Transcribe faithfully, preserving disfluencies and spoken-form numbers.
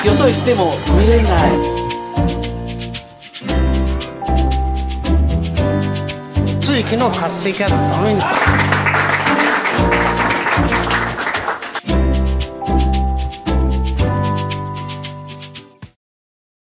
よそ行っても見れない。 地域の活性化のために